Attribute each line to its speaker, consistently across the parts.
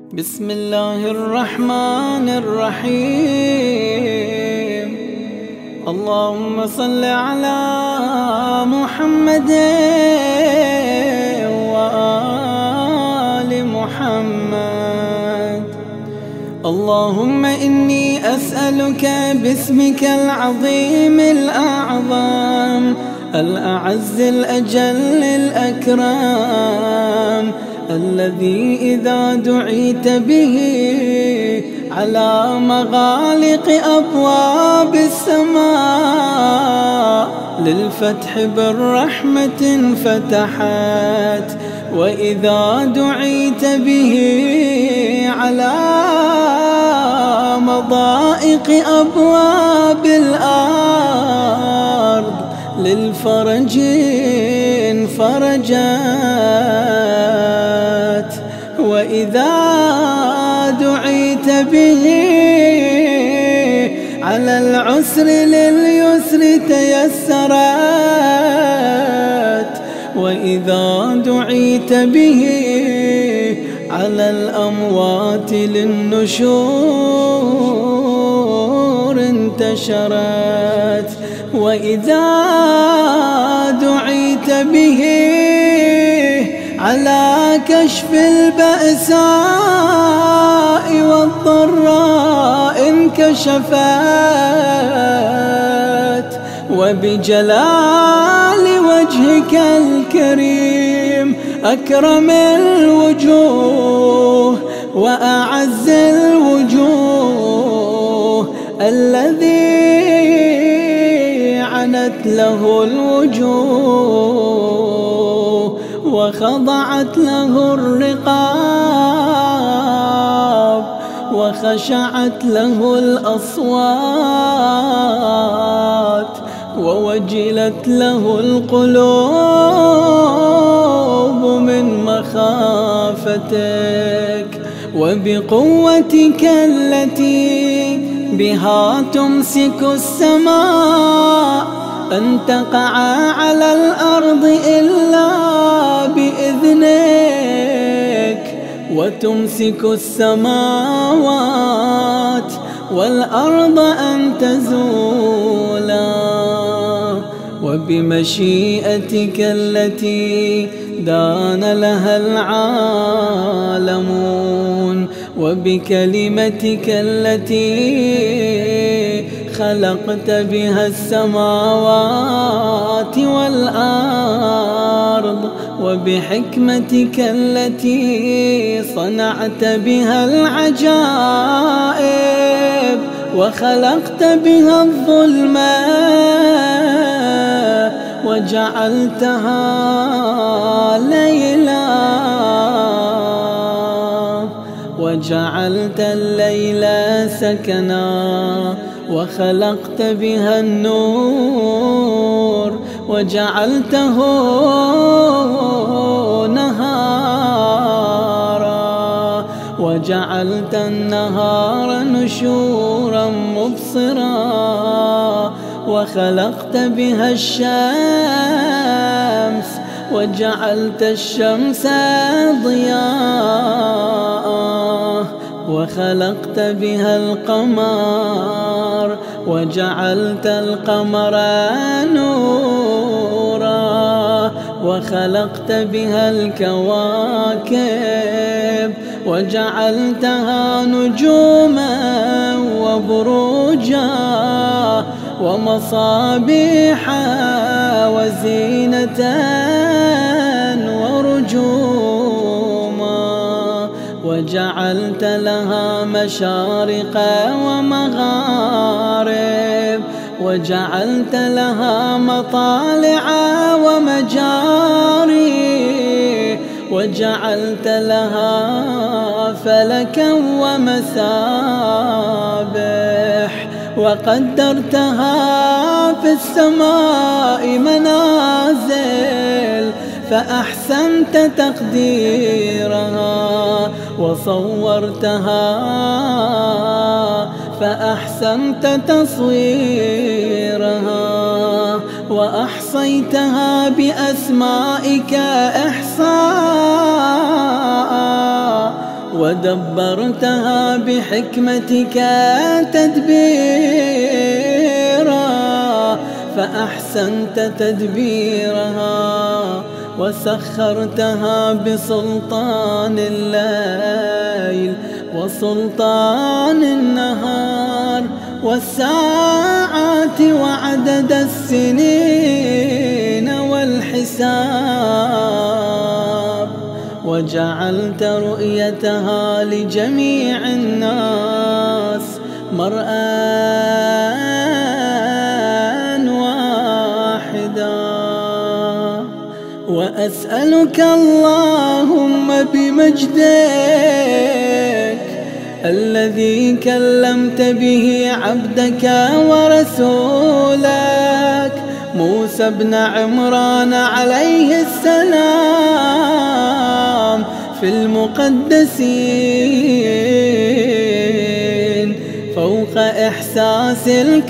Speaker 1: بسم الله الرحمن الرحيم. اللهم صل على محمد وآل محمد. اللهم إني أسألك باسمك العظيم الأعظم الأعز الأجل الأكرم الذي إذا دعيت به على مغالق أبواب السماء للفتح بالرحمة فتحت، وإذا دعيت به على مضائق أبواب الأرض للفرج فرجت، وإذا دعيت به على العسر لليسر تيسرت، وإذا دعيت به على الأموات للنشور انتشرت، وإذا دعيت به على كشف البأساء والضراء انكشفت، وبجلال وجهك الكريم أكرم الوجوه وأعز الوجوه الذي عنت له الوجوه وخضعت له الرقاب وخشعت له الأصوات ووجلت له القلوب من مخافتك، وبقوتك التي بها تمسك السماء أن تقع على الأرض إلا بإذنك، وتمسك السماوات والأرض أن تزولا، وبمشيئتك التي دان لها العالمون، وبكلمتك التي خلقت بها السماوات والأرض، وبحكمتك التي صنعت بها العجائب وخلقت بها الظلمة وجعلتها ليلا، وجعلت الليل سكنا وخلقت بها النور وجعلته نهارا، وجعلت النهار نشورا مبصرا، وخلقت بها الشمس وجعلت الشمس ضياء، وخلقت بها القمر وجعلت القمر نورا، وخلقت بها الكواكب وجعلتها نجوما وبروجا ومصابيح وزينة ورجوما، وجعلت لها مشارق ومغارب، وجعلت لها مطالع ومجاري، وجعلت لها فلكا ومسابح، وقدرتها في السماء منازل فأحسنت تقديرها، وصورتها فأحسنت تصويرها، وأحصيتها بأسمائك إحصاء، ودبرتها بحكمتك تدبيرا فأحسنت تدبيرها وسخرتها بسلطان الليل وسلطان النهار والساعات وعدد السنين والحساب، وجعلت رؤيتها لجميع الناس مرآة واحدا. وأسألك اللهم بمجدك الذي كلمت به عبدك ورسولك موسى بن عمران عليه السلام في المقدسين فوق إحساس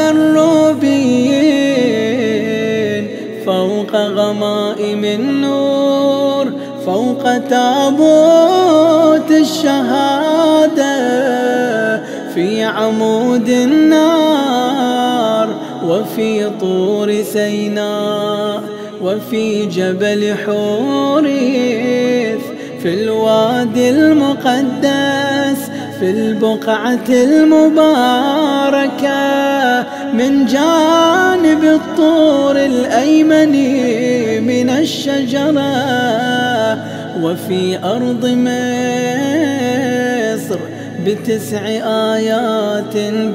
Speaker 1: الكروبيين، فوق غمائم النور، فوق تابوت الشهادة، في عمود النار، وفي طور سيناء، وفي جبل حوريث، في الوادي المقدس، في البقعة المباركة من جانب الطور الأيمن من الشجرة، وفي أرض مصر ب9 آيات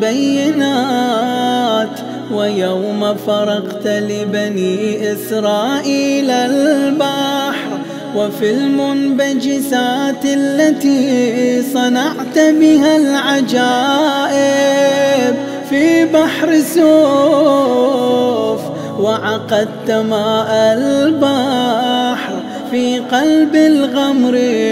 Speaker 1: بينات، ويوم فرقت لبني إسرائيل البحر، وفي المنبجسات التي صنعت بها العجائب في بحر سوف، وعقدت ماء البحر في قلب الغمر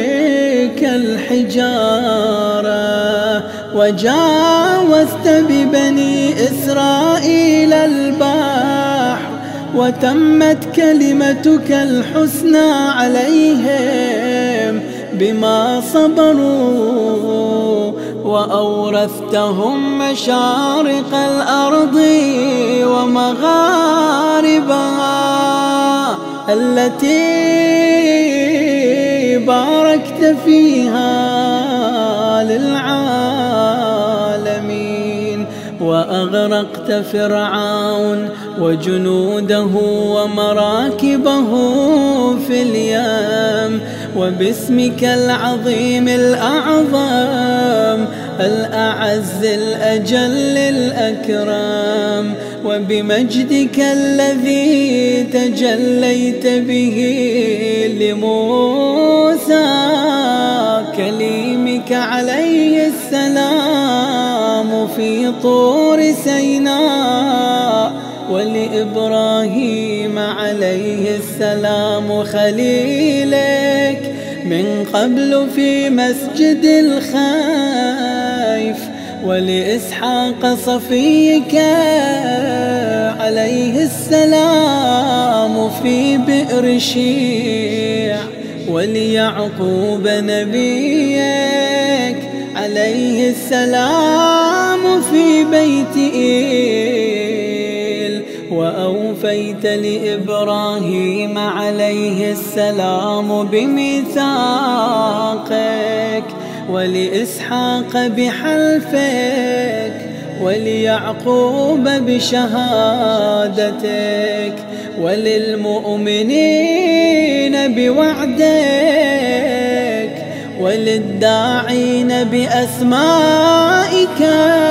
Speaker 1: كالحجارة، وجاوزت ببني إسرائيل البحر، وتمت كلمتك الحسنى عليهم بما صبروا، وأورثتهم مشارق الأرض ومغاربها التي باركت فيها للعالمين، وأغرقت فرعون وجنوده ومراكبه في اليم، وباسمك العظيم الأعظم الأعز الأجل الأكرم، وبمجدك الذي تجليت به لموسى كليمك عليه السلام في طور سيناء، ولإبراهيم عليه السلام خليلك من قبل في مسجد الخيف، ولإسحاق صفيك عليه السلام في بئر شيع، وليعقوب نبيك عليه السلام في بيت إيل، وأوفيت لإبراهيم عليه السلام بميثاقك، ولإسحاق بحلفك، وليعقوب بشهادتك، وللمؤمنين بوعدك، وللداعين بأسمائك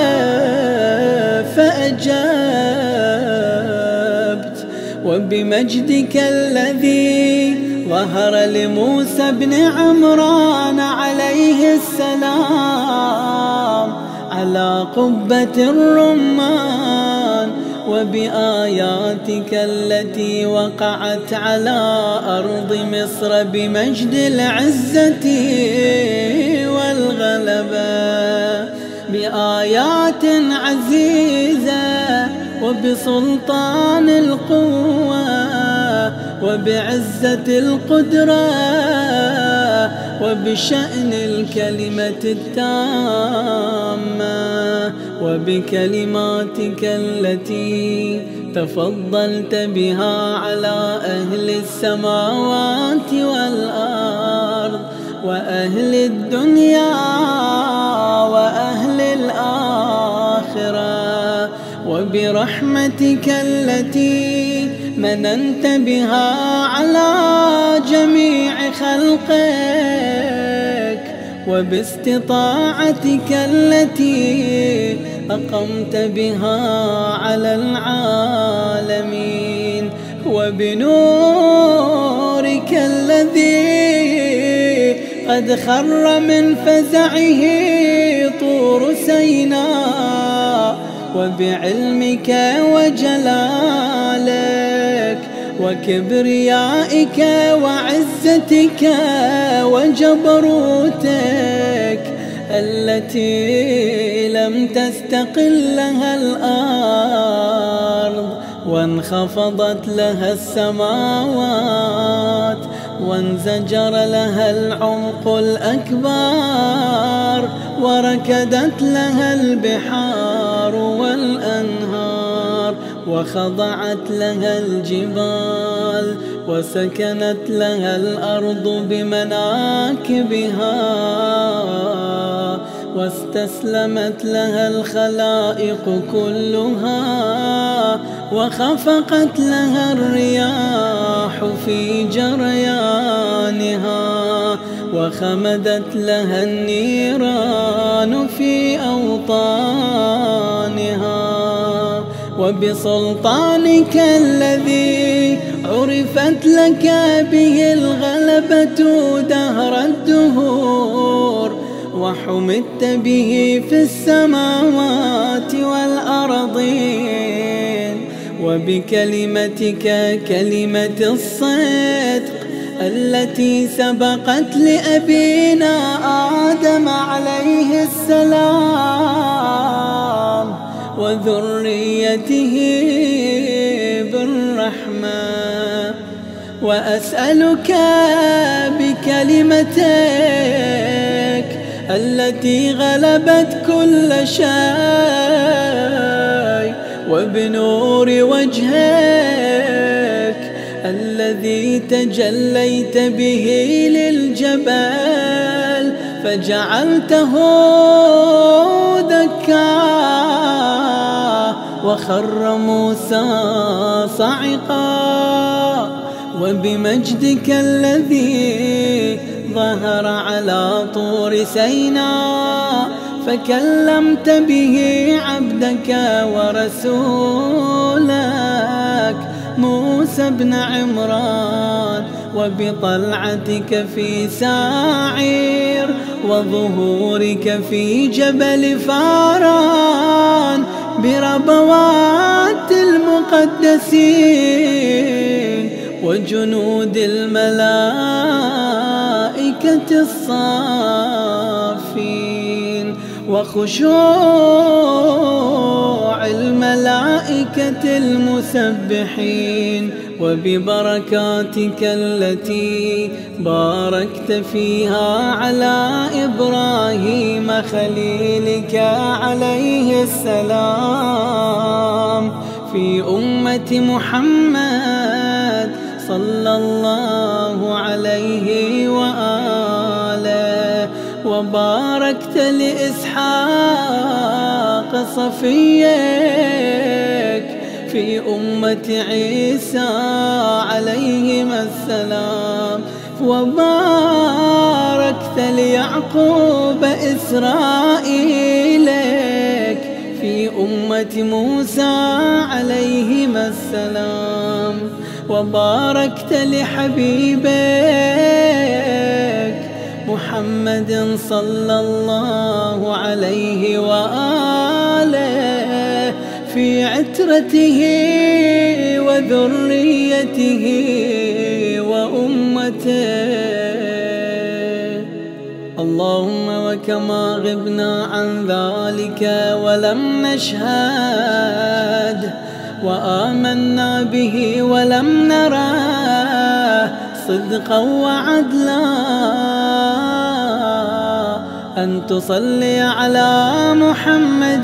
Speaker 1: فأجبت، وبمجدك الذي ظهر لموسى بن عمران عليه السلام على قبة الرمان، وبآياتك التي وقعت على أرض مصر بمجد العزة والغلبة، بآيات عزيزة وبسلطان القوة وبعزة القدرة وبشأن الكلمة التامة وبكلماتك التي تفضلت بها على أهل السماوات والأرض وأهل الدنيا وأهل الآخرة، وبرحمتك التي مننت بها على جميع خلقك، وباستطاعتك التي أقمت بها على العالمين، وبنورك الذي قد خر من فزعه طور سيناء، وبعلمك وجلالك وكبريائك وعزتك وجبروتك التي لم تستقل لها الأرض وانخفضت لها السماوات وانزجر لها العمق الأكبر وركدت لها البحار والأنهار وخضعت لها الجبال وسكنت لها الأرض بمناكبها واستسلمت لها الخلائق كلها وخفقت لها الرياح في جريانها وخمدت لها النيران في أوطانها، وبسلطانك الذي عرفت لك به الغلبة دهر الدهور وحمدت به في السماوات والأرضين، وبكلمتك كلمة الصدق التي سبقت لأبينا آدم عليه السلام وذريته بالرحمة، وأسألك بكلمتك التي غلبت كل شيء وبنور وجهك الذي تجليت به للجبل فجعلته دكا وخر موسى صعقا، وبمجدك الذي ظهر على طور سيناء فكلمت به عبدك ورسولك موسى بن عمران، وبطلعتك في ساعير وظهورك في جبل فاران بربوات المقدسين وجنود الملائكة الصافين وخشوع الملائكة المسبحين، وببركاتك التي باركت فيها على إبراهيم خليلك عليه السلام في أمة محمد صلى الله عليه وآله، وباركت لإسحاق صفيك في أمة عيسى عليهما السلام، وباركت ليعقوب إسرائيلك في أمة موسى عليهما السلام، وباركت لحبيبك محمد صلى الله عليه وآله في عترته وذريته وأمته. اللهم وكما غبنا عن ذلك ولم نشهد وآمنا به ولم نراه صدقا وعدلا أن تصلي على محمد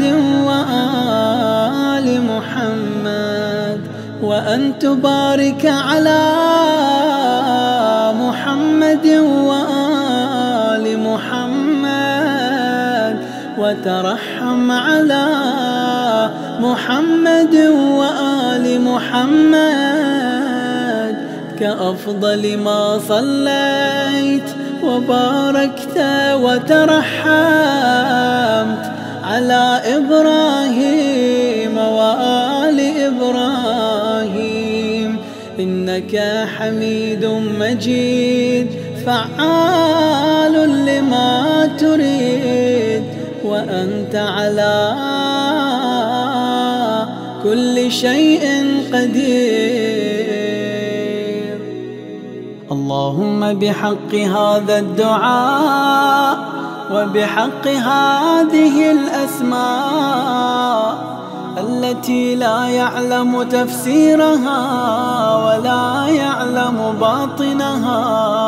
Speaker 1: وآل محمد، وأن تبارك على محمد وآل محمد، وترحم على محمد وآل محمد كأفضل ما صليت وباركت وترحمت على إبراهيم وآل إبراهيم، إنك حميد مجيد فعال لما تريد، وأنت على كل شيء قدير. اللهم بحق هذا الدعاء وبحق هذه الأسماء التي لا يعلم تفسيرها ولا يعلم باطنها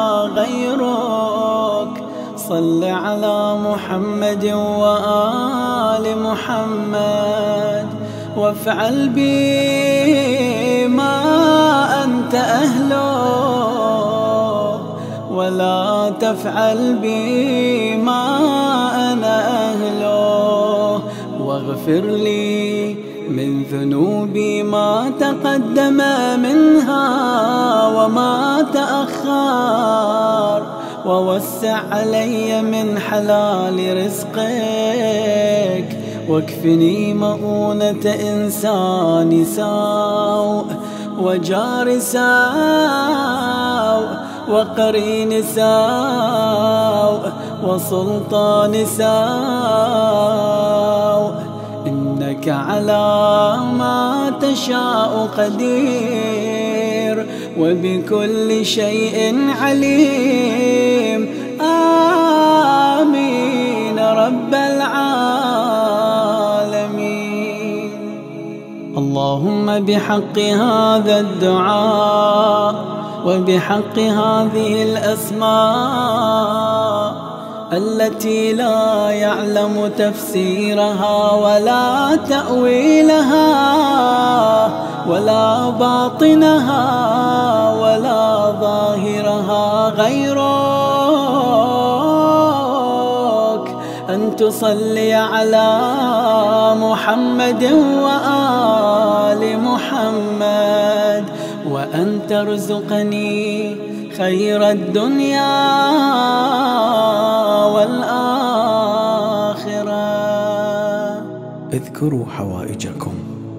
Speaker 1: غيرك، صل على محمد وآل محمد، وافعل بي ما أنت أهله ولا تفعل بي ما أنا أهله، واغفر لي من ذنوبي ما تقدم منها وما تأخر، ووسع علي من حلال رزقك، واكفني مؤونة إنسان سوء وجار سوء وقرين سوء وسلطان سوء، إنك على ما تشاء قدير وبكل شيء عليم. آمين رب العالمين. اللهم بحق هذا الدعاء وبحق هذه الأسماء التي لا يعلم تفسيرها ولا تأويلها ولا باطنها ولا ظاهرها غيرك، أن تصلي على محمد وآل محمد، وأن ترزقني خير الدنيا والآخرة.
Speaker 2: اذكروا حوائجكم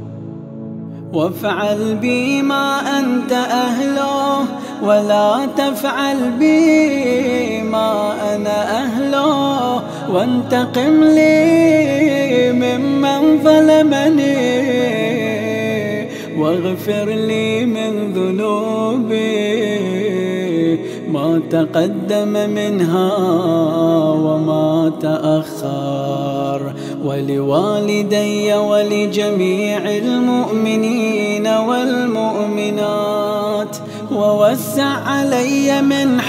Speaker 1: وافعل بي ما أنت أهله ولا تفعل بي ما أنا أهله، وانتقم لي ممن ظلمني، واغفر لي من ذنوبي ما تقدم منها وما تأخر، ولوالدي ولجميع المؤمنين والمؤمنات، ووسع علي من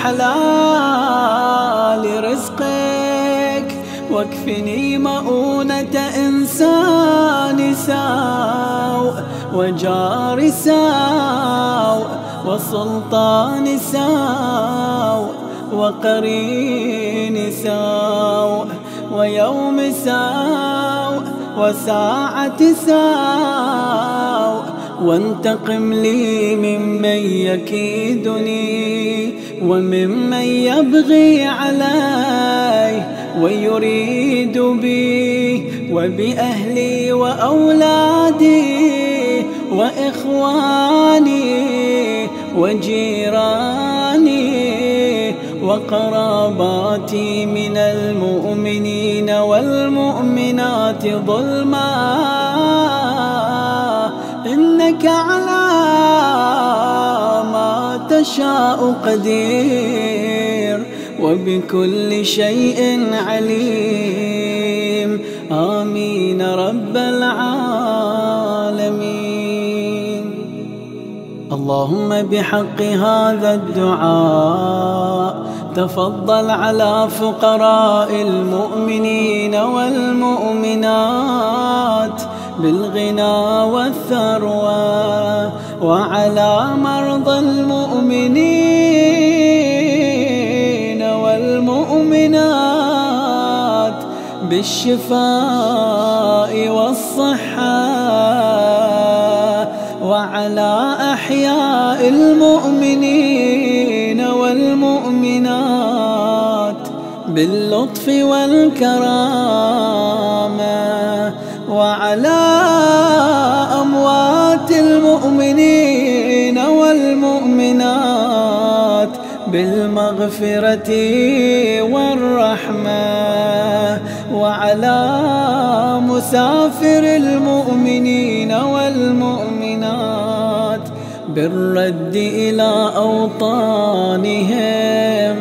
Speaker 1: حلال رزقك، واكفني مؤونة إنسان سوء وجار سوء وسلطان سوء وقرين سوء ويوم سوء وساعة سوء، وانتقم لي ممن يكيدني وممن يبغي علي ويريد بي وبأهلي وأولادي وإخواني وجيراني وقراباتي من المؤمنين والمؤمنات ظلما، إنك على ما تشاء قدير وبكل شيء عليم. آمين رب العالمين. اللهم بحق هذا الدعاء تفضل على فقراء المؤمنين والمؤمنات بالغنى والثروة، وعلى مرضى المؤمنين والمؤمنات بالشفاء والصحة، وعلى أحياء المؤمنين والمؤمنات باللطف والكرامة، وعلى أموات المؤمنين والمؤمنات بالمغفرة والرحمة، وعلى مسافر المؤمنين والمؤمنات بالرد إلى أوطانهم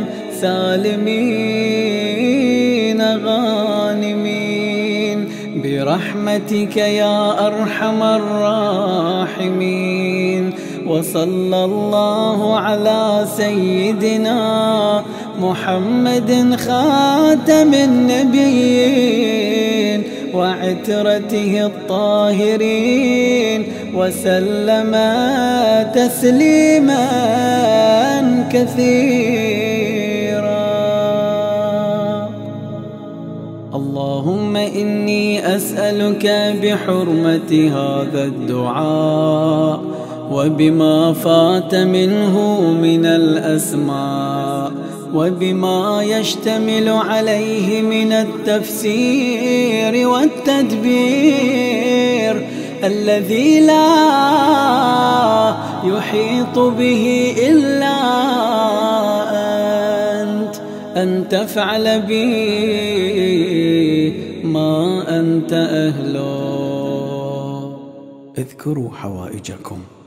Speaker 1: سالمين غانمين برحمتك يا أرحم الراحمين. وصلى الله على سيدنا محمد خاتم النبيين وعترته الطاهرين وسلم تسليما كثيرا. اللهم إني أسألك بحرمة هذا الدعاء وبما فات منه من الأسماء وبما يشتمل عليه من التفسير والتدبير الذي لا يحيط به إلا أنت، أن تفعل بي ما أنت أهله. اذكروا حوائجكم.